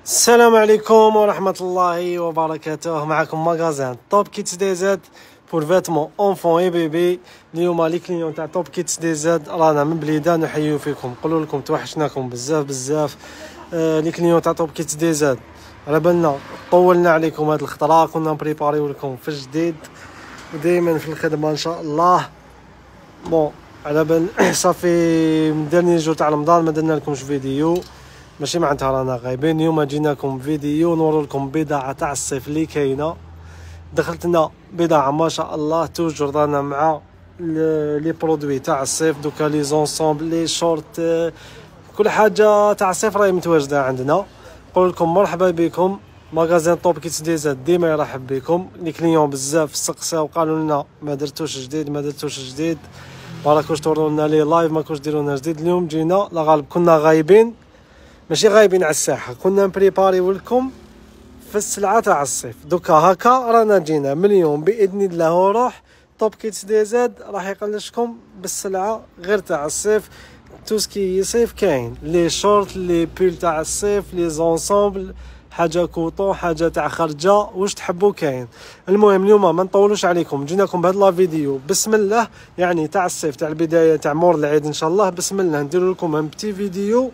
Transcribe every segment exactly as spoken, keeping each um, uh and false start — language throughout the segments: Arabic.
السلام عليكم ورحمة الله وبركاته. معكم مغازان توب كيتس دي زاد بور فيتمون اونفون اي بيبي. اليوم لي كليون تاع توب كيتس دي زاد رانا من بليده نحيو فيكم، نقولوا لكم توحشناكم بزاف بزاف. آه لي كليون تاع توب كيتس دي زاد على بالنا طولنا عليكم هاد الخطره، كنا نبريباريو لكم في الجديد ودائما في الخدمه ان شاء الله. بون على بال صافي من ديرني جور تاع رمضان ما درنا لكمش فيديو، ماشي معناتها رانا غايبين. اليوم جيناكم فيديو نورو لكم بضاعه تاع الصيف اللي كاينه. دخلتنا بضاعه ما شاء الله توجور رانا مع لي برودوي تاع الصيف. دوكا لي زونسومبل لي شورت كل حاجه تاع الصيف راهي متواجده عندنا. نقول لكم مرحبا بكم. ماغازين توب كيتس دي زاد ديما يرحب بكم. لي كليون بزاف سقساو قالوا لنا ما درتوش جديد ما درتوش جديد، ما راكوش توروا لنا لي لايف، ما كوش ديروا لنا جديد. اليوم جينا لا غالب كنا غايبين، ماشي غايبين على الساحه، كنا نبريباريو لكم في السلعه تاع الصيف. دوكا هكا رانا جينا من اليوم باذن الله وروح توب كيتس دي زاد راح يقلشكم بالسلعه غير تاع الصيف. توسكي صيف كاين، لي شورت لي بيل تاع الصيف لي زونسومبل، حاجه كوطون حاجه تاع خرجه، واش تحبوا كاين. المهم اليوم ما نطولوش عليكم، جيناكم بهذا لا فيديو بسم الله، يعني تاع الصيف تاع البدايه تاع مور العيد ان شاء الله. بسم الله نديروا لكم ان بتي فيديو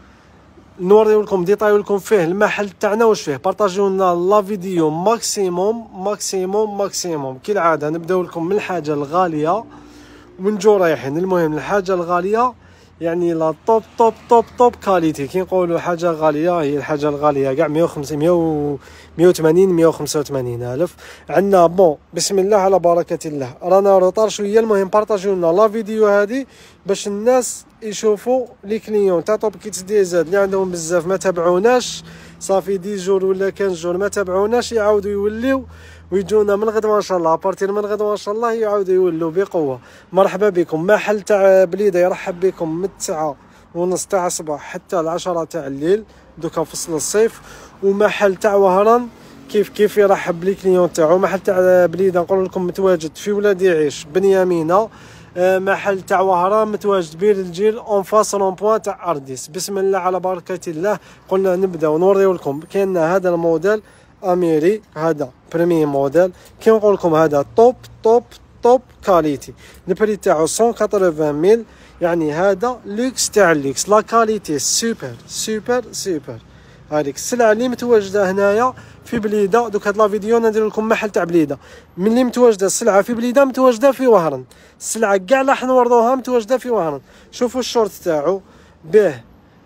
نوريو لكم ديطايو لكم فيه المحل تاعنا واش فيه. بارطاجيو لنا لا فيديو ماكسيموم ماكسيموم ماكسيموم كالعاده. نبداو لكم من الحاجه الغاليه ونجو رايحين. المهم الحاجه الغاليه يعني لا توب توب توب توب كاليتي. كي نقولوا حاجه غاليه هي الحاجه الغاليه كاع مية وخمسين مية وثمانين مية وخمسة وثمانين الف عندنا. بون بسم الله على بركه الله، رانا روطار شويه. المهم بارطاجيو لنا لا فيديو هذه باش الناس يشوفوا لي كليون تاع توب كيتس دي زاد اللي عندهم بزاف ما تابعوناش، صافي دي جور ولا كان جور ما تابعوناش، يعاودوا يوليو ويجونا من غدوه ان شاء الله. ابارتير من غدوه ان شاء الله يعاودوا يولوا بقوه. مرحبا بكم. محل تاع بليده يرحب بكم من التسعة ونص تاع الصباح حتى العشرة تاع الليل دوكا فصل الصيف. ومحل تاع وهران كيف كيف يرحب لي كليون تاعو. محل تاع بليده نقول لكم متواجد في ولاد يعيش بنيامينه. محل تاع وهران متواجد بير الجيل اون فاس رون بوان تاع ارديس. بسم الله على بركه الله. قلنا نبدا ونوريو لكم. كاين هذا الموديل اميري، هذا بريمي موديل. كي نقول لكم هذا توب توب توب كاليتي. البري تاعو مية وثمانين ميل، يعني هذا لوكس تاع اللوكس. لا كاليتي سوبر سوبر سوبر. هذيك السلعه اللي متواجده هنايا في بليده. دوك هاد لا فيديو ندير لكم محل تاع بليده. ملي متواجده السلعه في بليده متواجده في وهران. السلعه كاع راح نوردوها متواجده في وهران. شوفوا الشورت تاعو به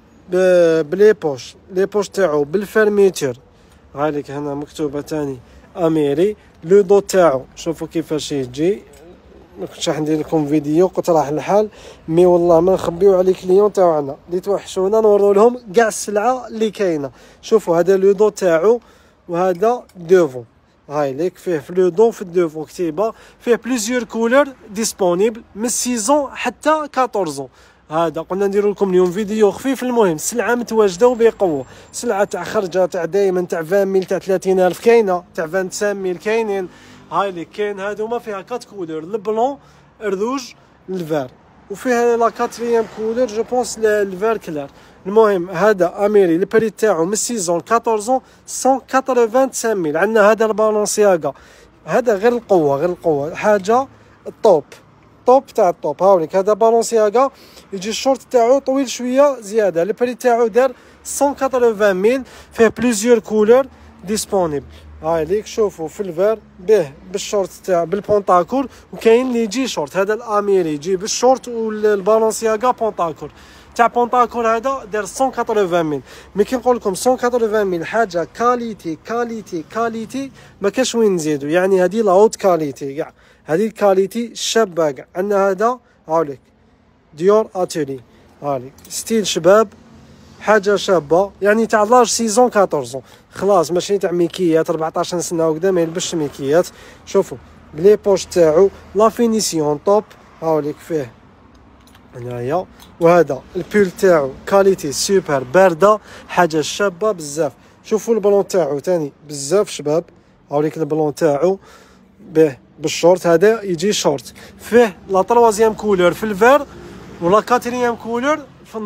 بلي بوش، لي بوش تاعو بالفرميتور. هايليك هنا مكتوبه تاني اميري. لو دو تاعو شوفوا كيفاش يجي. ما كنتش راح ندير لكم فيديو قلت راح الحال، مي والله ما نخبيو على كليون تاعنا اللي توحشونا نورو لهم كاع السلعه اللي كاينه. شوفوا هذا لو دو تاعو وهذا دوفو. هاي ليك فيه في لو دو في الدوفو كتيبه، فيه بليزيور كولور ديسپونيبل من سيزون حتى أربعطاش. هذا قلنا نديرو لكم اليوم فيديو خفيف. المهم السلعه متواجده وبقوه. سلعه تاع خرجه تاع دائما تاع عشرين ميل تاع ثلاثين ألف كاينه، تاع خمسة وعشرين ميل كاينين. هاي لي كاين هادوما فيها كات كولور، البلون الروج الفار، وفيها لا كاتريام كولور جو بونس الفار كلار. المهم هذا اميري البري تاعو من سيزون أربعطاش مية وخمسة ميل. عندنا هذا البالونسياغا، هذا غير القوه غير القوه حاجه الطوب توب تاع الطوب. هاوليك هذا بالونسياغا يجي الشورت تاعو طويل شويه زياده. البري تاعو دار مية وثمانين ميل، فيه بليزيور كولور ديسپونيبل. هاي ليك شوفوا في الفير به بالشورت تاع بالبونطاكور، وكاين اللي يجي شورت. هذا الاميري يجي بالشورت والبالونسياغا بونطاكور. تاع بونطاكور هذا دار مية وثمانين ميل. مي كي نقول لكم مية وثمانين ميل حاجه كاليتي كاليتي كاليتي ما كاش وين نزيدو، يعني هذه لا هوت كاليتي كاع، هذه الكاليتي شابه كاع. عندنا هذا هاوليك ديور اتيلي، هاوليك ستيل شباب حاجه شابه، يعني تاع لاج سيزون أربعطاش خلاص، ماشي تاع ميكيات أربعطاش سنه وكذا ما يلبسش ميكيات. شوفوا بلي بوش تاعو لا فينيسيون توب. هاوليك فيه هنايا. وهذا البيل تاعو كاليتي سوبر بارده، حاجه شابه بزاف. شوفوا البلون تاعو تاني بزاف شباب. هاوليك البلون تاعو به بالشورت. هذا يجي شورت فيه لا تروازيام كولور في الفير ولا كاتريام كولور في النوار.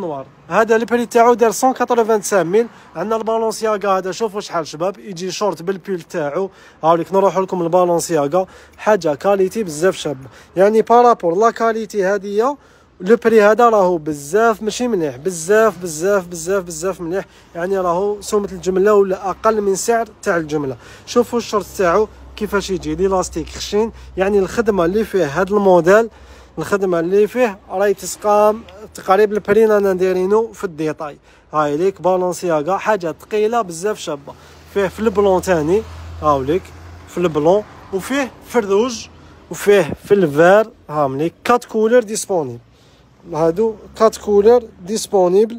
هذا البري تاعو دار مية وخمسة ميل. عندنا البالونسياغا هذا شوفوا شحال شباب، يجي شورت بالبيل تاعو. هاوليك نروحوا لكم البالونسياغا، حاجه كاليتي بزاف شابه، يعني بارابور لا كاليتي هذه لو بري هذا راهو بزاف ماشي مليح، بزاف بزاف بزاف بزاف مليح، يعني راهو سومة الجمله ولا اقل من سعر تاع الجمله. شوفوا الشورت تاعو كيفاش يجي لي لاستيك خشين، يعني الخدمه اللي فيه هذا الموديل، الخدمه اللي فيه راهي تسقام تقريبا البرين انا دايرينو في الديتاي. هاي ليك بالونسياغا حاجه ثقيله بزاف شابه، فيه في البلون تاني هاوليك في البلون، وفيه في الروج، وفيه في الفار. هامليك كات كولر ديسپونيبل، هادو كات كولر ديسپونيبل.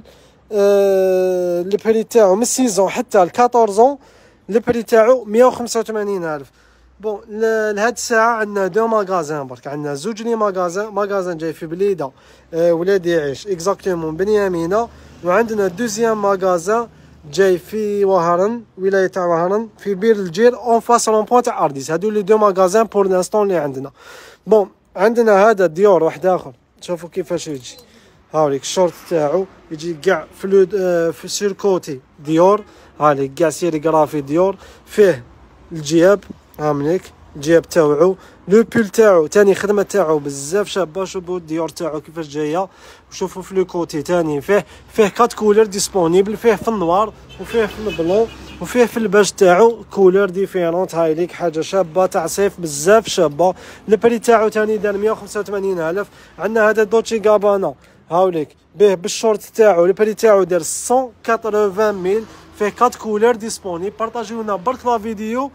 أه البري تاعو من ستة حتى ل أربعطاش، البري تاعو مية وخمسة وثمانين ألف. بون لهاد الساعه عندنا دو ماغازان برك، عندنا زوج لي ماغازان، ماغازان جاي في بليده أه ولادي يعيش اكزاكتومون بنيامينه، وعندنا دوزيام ماغازان جاي في وهران ولايه تاع وهران في بير الجير اون فاس رون بوان تاع ارديس. هادو لي دو ماغازان بور لانستون اللي عندنا. بون عندنا هذا ديور واحد اخر، شوفوا كيفاش يجي. هاوليك الشورت تاعو يجي كاع في أه في سير كوتي ديور، هاوليك كاع سيريغرافي ديور، فيه الجياب هامليك الجياب تاوعو، لو بول تاعو تاني خدمه تاعو بزاف شابه. شوفوا الديور تاعو كيفاش جايه، وشوفوا في لو كوتي تاني فيه فيه كات كولر ديسپونيبل، فيه في النوار وفيه في البلون وفيه في الباج تاعو كولر ديفيرونت. هاي ليك حاجه شابه تاع صيف بزاف شابه. البري تاعو تاني دار مية وخمسة وثمانين ألف. عندنا هذا دوتشي غابانا هاوليك به بالشورت تاعو، البري تاعو دار مية وثمانين ميل، فيه كات كولر ديسپونيبل. بارطاجيونا برك لا فيديو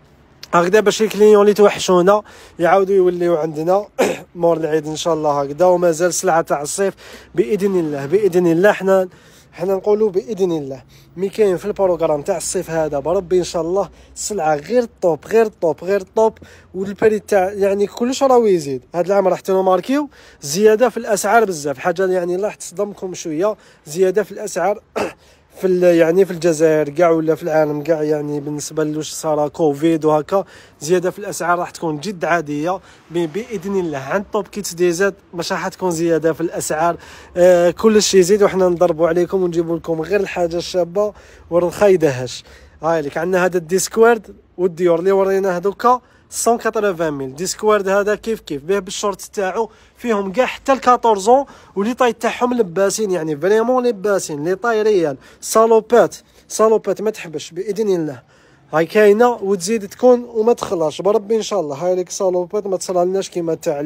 هكذا باش الكليون اللي توحشونا يعاودوا يوليو عندنا مور العيد ان شاء الله هكذا. ومازال سلعه تاع الصيف باذن الله، باذن الله حنا حنا نقولوا باذن الله. مي كاين في البروغرام تاع الصيف هذا بربي ان شاء الله السلعه غير طوب غير طوب غير طوب، والبري تاع يعني كلش راهو يزيد. هذا العام راح تنماركيو زياده في الاسعار بزاف، حاجه يعني راح تصدمكم شويه، زياده في الاسعار في يعني في الجزائر كاع ولا في العالم كاع، يعني بالنسبه لوش صار كوفيد وهكا زياده في الاسعار راح تكون جد عاديه. باذن الله عند توب كيتس دي زاد باش راح تكون زياده في الاسعار، آه كل شيء يزيد وحنا نضربوا عليكم ونجيبوا لكم غير الحاجه الشابه والرخا يدهش. هاي لك عندنا هذا الديسكوارد والديور اللي وريناه دوكا مية وثمانين ميل. ديسكوارد هذا كيف كيف به بالشورت تاعو، فيهم كاع حتى ل أربعطاش ولي طاي تاعهم لباسين، يعني فريمون لباسين لي طاي ريال. صالوبات صالوبات ما تحبش باذن الله، هاي كاينه وتزيد تكون وما تخلاش بربي ان شاء الله. هاي لك صالوبات ما تصرالناش كيما تاع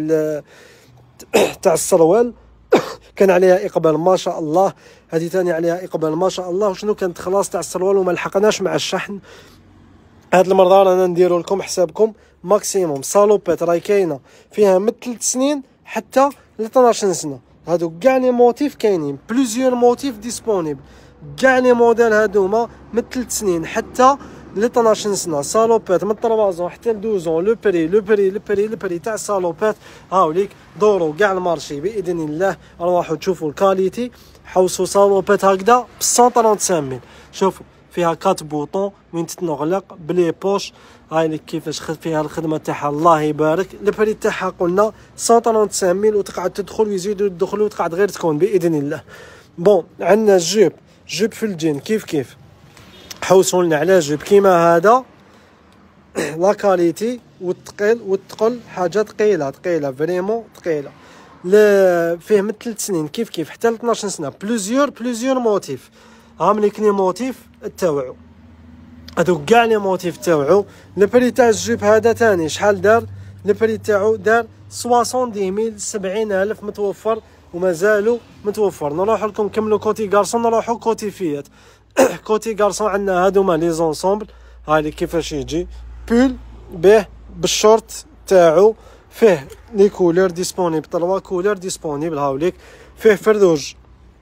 تاع السروال كان عليها اقبال ما شاء الله، هذه ثاني عليها اقبال ما شاء الله. وشنو كانت خلاص تاع السروال وما لحقناش مع الشحن. هاد المرة رانا نديرو لكم حسابكم ماكسيموم. صالوبات راهي كاينه فيها من ثلاث سنين حتى ل اثناش سنه. هادو كاع لي موتيف كاينين، بليزيور موتيف ديسپونيبل، كاع لي موديل هادوما من ثلاث سنين حتى ل اثناش سنه. صالوبات من ثلاثة حتى ل اثناش. لو بري لو بري لو بري لو بري تاع صالوبات هاوليك دورو كاع المارشي باذن الله. روحوا تشوفوا الكاليتي، حوسوا صالوبات هكذا ب مية وخمسة وثلاثين. شوفوا فيها كات بوطون وين تتنغلق بلي بوش. هاي لك كيفاش فيها الخدمه تاعها الله يبارك. البري تاعها قلنا مية وثمانين ميل، وتقعد تدخل ويزيدوا يدخلوا وتقعد غير تكون باذن الله. بون عندنا الجيب جيب في الجين كيف كيف حوسوا لنا على جيب كيما هذا لا كاليتي والثقيل والثقل، حاجه ثقيله ثقيله فريمون ثقيله. فيه من ثلاث سنين كيف كيف حتى ل اثناش سنه. بليزيور بليزيور موتيف، هامليك لي موتيف تاوعو هادو كاع لي موتيف تاوعو. البري تاع الجيب هذا تاني شحال دار؟ البري تاعو دار سبعين ميل، سبعين ألف متوفر ومازالو متوفر. نروح لكم نكملوا كوتي غارسون، نروحوا كوتي فيات. كوتي غارسون عندنا هادوما لي زونسومبل. هاي كيفاش يجي بول به بالشورت تاعو، فيه لي كولور ديسپونيبل، تلوا كولور ديسپونيبل. هاوليك فيه فردوج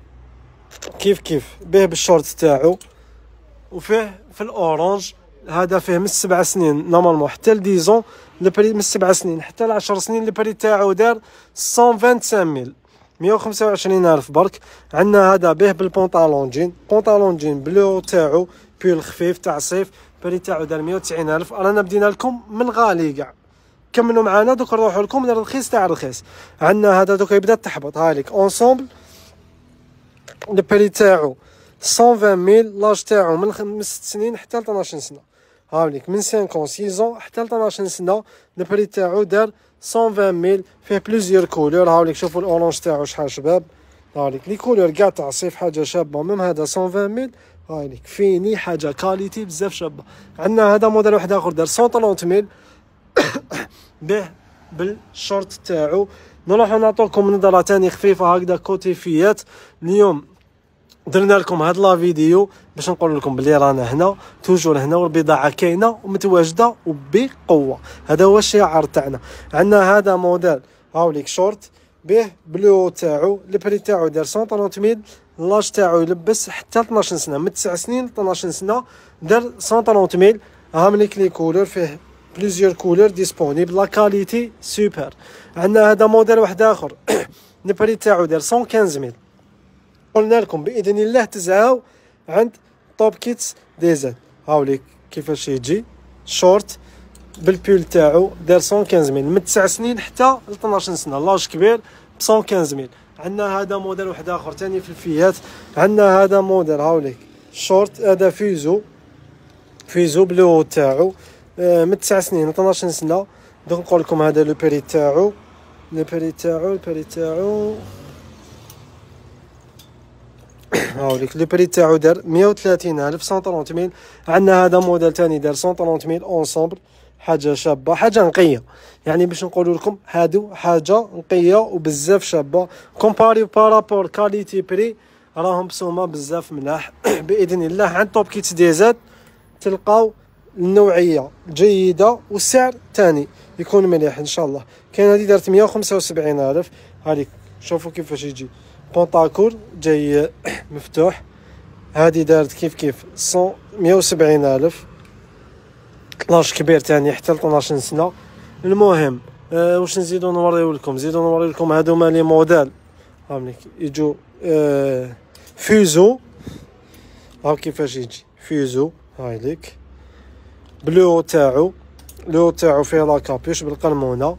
كيف كيف به بالشورت تاعو، وفيه في الاورانج هذا فيه من سبع سنين نورمالمون حتى ل ديزون. البري من سبع سنين حتى ل عشر سنين البري تاعو دار مية وخمسة وعشرين ميل، مية وخمسة وعشرين ألف برك. عندنا هذا به بالبونطالون جين، بونطالون جين بلو تاعو بيل خفيف تاع صيف، البري تاعو دار مية وتسعين ألف. رانا بدينا لكم من غالي كاع، كملوا معنا دوك نروحوا لكم للرخيص تاع الرخيص. عندنا هذا دوك يبدا تحبط. هاي لك اونسومبل البري تاعو مية وعشرين ميل، لاج تاعو من خمس سنين حتى ل اثناش سنه. هاوليك من خمسة ستة حتى ل اثناش سنه. البري تاعو دار مية وعشرين ميل، فيه بليزيور كولور. هاوليك شوفوا الاورانج تاعو شحال شباب. هاوليك لي كولور كاع تاع الصيف حاجه شابه. ميم هذا مية وعشرين ميل، هاوليك فيني حاجه كاليتي بزاف شابه. عندنا هذا موديل واحد اخر دار مية وثلاثين ميل به بالشورت تاعو. نروحو نعطوكم نظره تاني خفيفه هكذا كوتي فيات. اليوم درنا لكم هاد لا فيديو باش نقول لكم بلي رانا هنا توجور هنا والبضاعه كاينه ومتواجده وبقوه. هذا هو الشعار تاعنا. عندنا هذا موديل هاوليك شورت به بلو تاعو. البري تاعو دار مية وثلاثين ميل، لاج تاعو يلبس حتى اثناش سنه، من تسع سنين ل اثناش سنه. دار مية وثلاثين ميل. هامليك لي كولور، فيه بليزيور كولور ديسپونيبل، لا كاليتي سوبر. عندنا هذا موديل واحد اخر البري تاعو دار مية وخمسة عشر. قلنا لكم باذن الله تزعاو عند توب كيتس دي زد. هاوليك كيفاش يجي شورت بالبول تاعو دار مية وخمسة ميل، من تسع سنين حتى ل اثناش سنه، لاج كبير ب مية وخمسة ميل. عندنا هذا موديل واحد اخر ثاني في الفيات. عندنا هذا موديل هاوليك شورت، هذا فيزو فيزو بلو تاعو من تسع سنين ل اثناش سنه. دوك نقول لكم هذا لو بري تاعو. لو بري تاعو البري تاعو هاوليك لو بري تاعو دار مية وثلاثين ألف، مية وثلاثين ميل. عندنا هذا موديل ثاني دار مية وثلاثين ميل اونصومبل، حاجه شابه، حاجه نقيه. يعني باش نقول لكم هادو حاجه نقيه وبزاف شابه. كومباري بارابور كاليتي بري راهم بسومه بزاف ملاح. باذن الله عند توب كيتس دي زاد تلقاو النوعيه جيده والسعر ثاني يكون مليح ان شاء الله. كاين هذه دارت مية وخمسة وسبعين ألف. هذيك شوفوا كيفاش يجي بونطاكور جاي مفتوح. هذه دارت كيف كيف مية وسبعين ألف، لاج كبير تاني حتى ل اثناش سنه. المهم أه واش نزيدو نوريو لكم؟ نزيدو نوريو لكم هادوما لي موديل هامليك يجو أه فيزو. ها كيفاش يجي فيزو. هايليك بلو تاعو، لو تاعو فيه لا كابيش بالقلمونه.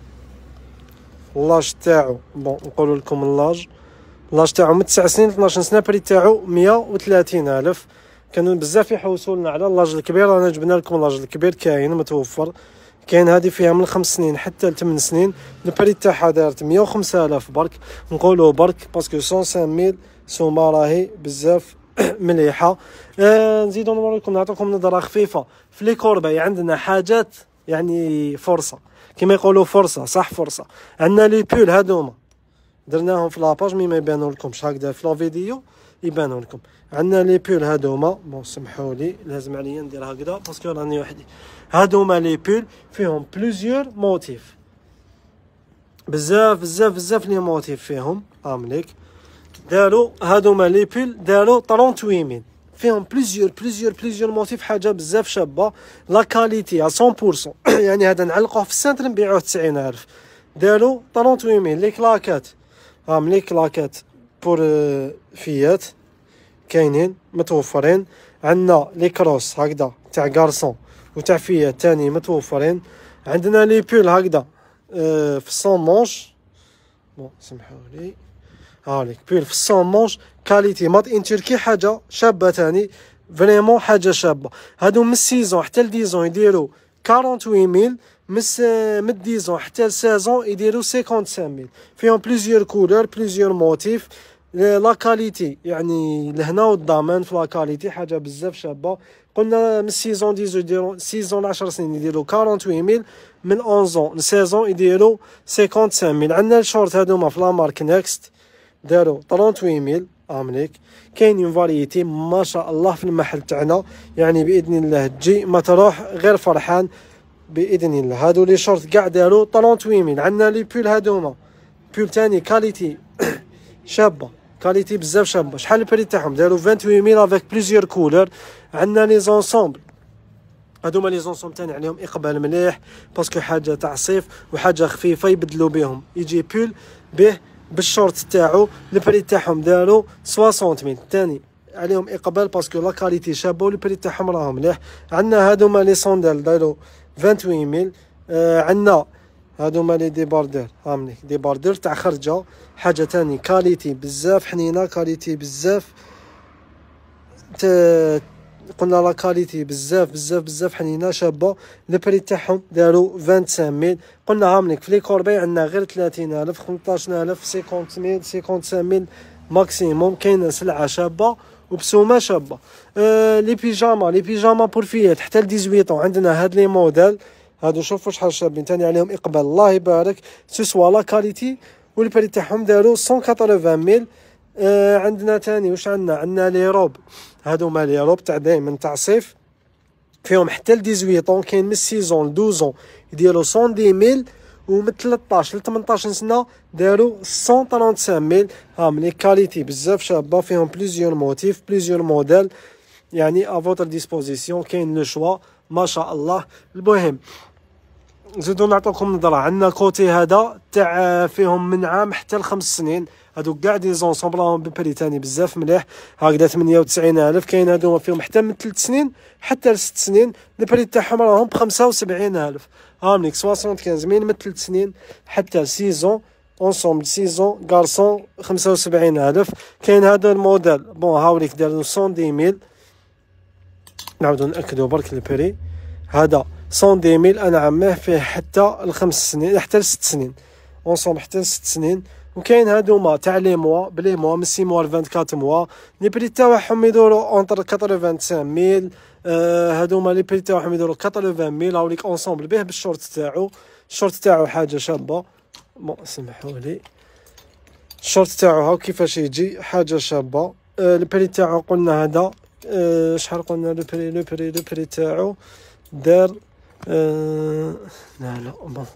اللاج تاعو بون نقول لكم اللاج اللاج تاعو من تسع سنين ل اثناش سنه. بري تاعو مية وثلاثين ألف. كانوا بزاف يحوسوا لنا على اللاج الكبير، انا جبنا لكم اللاج الكبير كاين متوفر. كاين هذه فيها من خمس سنين حتى ل ثمان سنين. البري تاعها دارت مية وخمسة آلاف برك. نقولوا برك باسكو مية وخمسة ميل سوما راهي بزاف مليحه. آه نزيدو نوريكم نعطيكم نظره خفيفه في لي كورباي. عندنا حاجات يعني فرصه كما يقولوا، فرصه صح فرصه. عندنا لي بول هادوما درناهم في لاباج مي ما يبانوا لكمش هكذا في لا فيديو يبانوا لكم. عندنا لي بول هادوما بون سمحوا لي لازم عليا ندير هكذا باسكو راني وحدي. هادوما لي بول فيهم بليزيور موتيف، بزاف بزاف بزاف لي موتيف فيهم. امليك داروا هادوما لي بول داروا ثمانية وثلاثين ميل، فيهم بليزيور بليزيور بليزيور موتيف، حاجه بزاف شابه. لا كاليتي مية بالمية. يعني هذا نعلقوه في السنتر نبيعوه تسعين ألف. داروا ثمانية وثلاثين ميل. لي كلاكات هام لي كلاكات بور فيات كاينين متوفرين. عندنا لي كروس هكذا تاع غارسون وتاع فيات تاني متوفرين. عندنا لي بول هكذا اه في صون مونش بون سمحوا لي. هاوليك بول في الصون مونش كاليتي مات ان تركي، حاجه شابه تاني فريمون حاجه شابه. هادو من السيزون حتى لديزون يديروا ثمانية وأربعين ميل، مس من ديزون حتى لسازون يديروا خمسة وخمسين ميل. فيهم بليزيور كولور بليزيور موتيف. لا كاليتي يعني لهنا والضمان في لا كاليتي حاجه بزاف شابه. قلنا من السيزون ديزو يديروا سيزون عشر سنين يديروا ثمانية وأربعين ميل، من أونزون لسازون يديروا خمسة وخمسين ميل. عندنا الشورت هادوما في لا مارك نيكست داروا ثلاثة وثلاثين ميل. امريك كاينين فاريتي ما شاء الله في المحل تاعنا، يعني باذن الله تجي ما تروح غير فرحان باذن الله. هادو لي شورت كاع داروا ثلاثة وثلاثين ميل. عندنا لي بول هادوما بول تاني كاليتي شابه، كاليتي بزاف شابه. شحال البري تاعهم؟ داروا ثمانية وعشرين ميل افيك بليزيور كولور. عندنا لي زونسومبل هادوما لي زونسومبل تاني عليهم اقبال مليح باسكو حاجه تاع صيف وحاجه خفيفه يبدلوا بهم. يجي بول به بالشورت تاعو. البري تاعهم داروا ستين ميل تاني عليهم اقبال باسكو لا كاليتي شابه والبري تاعهم راهم مليح. عندنا هادوما لي صوندال داروا ثمانية وعشرين ميل. آه عندنا هادو هما لي ديباردور، هامليك ديباردور تاع خرجه، حاجه تاني كاليتي بزاف حنينه، كاليتي بزاف ت... قلنا لا كاليتي بزاف بزاف بزاف حنينه شابه. البري تاعهم داروا خمسة وعشرين ألف. قلنا هامليك في لي كوربي عندنا غير ثلاثين ألف، خمسطاش ألف، خمسين ألف، خمسين ألف ماكسيموم. كاينه سلعه شابه وبسومه شابه. أه لي بيجاما لي بيجاما بور فيات حتى ل ثمانية عشر عندنا هاد لي موديل هادو، شوفوا شحال شابين تاني عليهم اقبال الله يبارك. سوسوا لا كاليتي والبري تاعهم داروا مية وثمانين ألف. أه عندنا تاني واش عندنا عندنا لي روب، هادو ما لي روب تاع دايما تاع صيف فيهم حتى ل ثمانية عشر. كاين من سيزون ل اثنا عشر يديروا مية ألف، ومن ثلاطاش ل ثمنطاش سنه داروا مية وخمسة وثلاثين ألف. هام لي كاليتي بزاف شابه، فيهم بليزيور موتيف بليزيور موديل، يعني ا فوتر ديسبوزيسيون، كاين لو شوا ما شاء الله. المهم نزيدو نعطوكم نظره، عندنا كوتي هذا تاع فيهم من عام حتى لخمس سنين، هادو كاع دي زونسومبل راهم ببري تاني بزاف مليح. هكذا ثمانية وتسعين ألف. كاين هادو فيهم حتى من ثلاث سنين حتى لست سنين، البري تاعهم راهم بخمسة وسبعين ألف. هامليك خمسة وخمسين من ثلاث سنين حتى سيزون اونسومبل سيزون غارسون خمسة وسبعين ألف. كاين هذا الموديل بون هاوليك داروا مية ألف. نعاودو ناكدو برك البري، هذا مية ألف انا عامه فيه حتى الخمس سنين حتى لست سنين اونسومبل حتى لست سنين. وكاين هادوما تاع لي موا بلي موا من ستة موا ل أربعة وعشرين موا، لي بري تاعهم يدوروا اونتر خمسة ألف. آه هادوما لي بري تاعهم يدوروا ثمانين ألف. هاوليك اونسومبل به بالشورت تاعو، الشورت تاعو حاجه شابه. بون سمحوا لي، الشورت تاعو هاو كيفاش يجي حاجه شابه. آه البري تاعو قلنا هذا آه شحال قلنا لو بري لو بري لو بري تاعو دار آه لا لا بون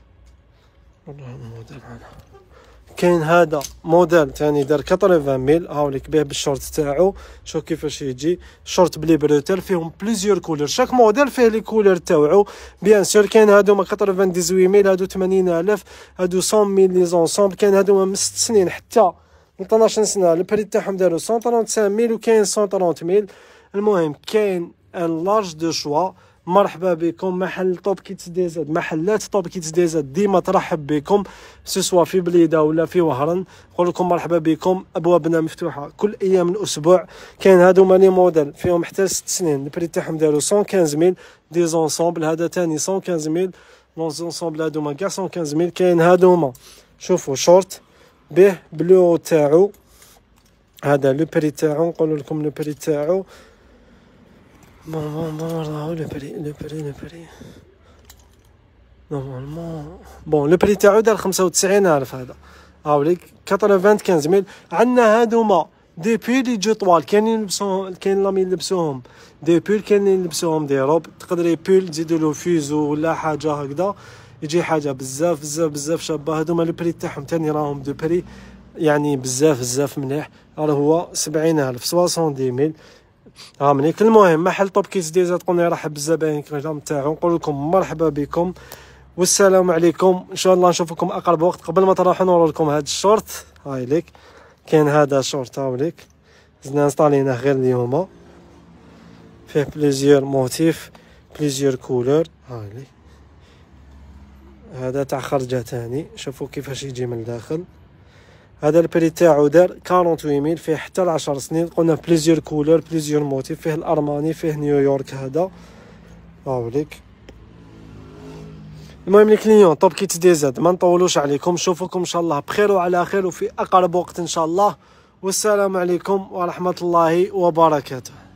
والله الموديل هذا. كاين هذا موديل ثاني دار ثمانين ألف، هاوليك به بالشورت تاعو. شوف كيفاش يجي شورت بلي بروتيل، فيهم بليزيور كولور، شاك موديل فيه لي كولور تاعو بيان سور. كاين هادو تسعة وثمانين ألف، هادو ثمانين ألف، هادو مية ألف لي زونسومبل. كاين هادو من ست سنين حتى من اثناش سنه، البري تاعهم داروا مية وخمسة وثلاثين ألف وكاين مية وثلاثين ألف. المهم كاين ان لارج دو شوا. مرحبا بكم محل توب كيتس دي زاد، محلات توب كيتس دي زاد ديما ترحب بكم سواء في بليده ولا في وهران. نقول لكم مرحبا بكم، ابوابنا مفتوحه كل ايام الاسبوع. كاين هادو مالي موديل فيهم حتى ست سنين، البري تاعهم داروا مية وخمسين ألف. دي زونسومبل هذا ثاني مية وخمسين ألف، لون زونسومبل هادو ما كاع مية وخمسين ألف. كاين هادوما شوفوا شورت به بلو تاعو، هذا لو بري تاعو نقول لكم لو بري تاعو. بون بون بون راهو لو بري لو بري لو بري نورمالمون بون لو بري تاعو دار خمسة وتسعين ألف. هذا هاوليك خمسة ألف. عندنا هادوما دي بيل لي جو طوال، كاينين يلبسوهم كاين لامين يلبسوهم دي بيل، كاينين يلبسوهم دي روب. تقدري بيل تزيدوا له فيزو ولا حاجه هكذا يجي حاجه بزاف بزاف بزاف شابه. هادوما لو بري تاعهم ثاني راهم دو بري يعني بزاف بزاف مليح، راه هو سبعين ألف سبعين ألف. هامنيك المهم محل توب كيتس دي زاد قلنا يرحب بالزبائن الكرام تاعو. نقول لكم مرحبا بكم والسلام عليكم، ان شاء الله نشوفكم اقرب وقت. قبل ما تروحوا نورو لكم هاد الشورت، هاي ليك كاين هذا شورت هاوليك زدنا نسطاليناه غير اليوم، فيه بليزيور موتيف بليزيور كولور. هاي ليك هذا تاع خرجه ثاني، شوفوا كيفاش يجي من الداخل. هذا البري تاعو دار ثمانية وأربعين ألف، فيه حتى لعشر سنين. قلنا بليزيور كولور بليزيور موتيف، فيه الارماني فيه نيويورك هذا هاوليك. المهم لي كليون توب كيتس دي زاد ما نطولوش عليكم، نشوفكم ان شاء الله بخير وعلى خير وفي اقرب وقت ان شاء الله. والسلام عليكم ورحمه الله وبركاته.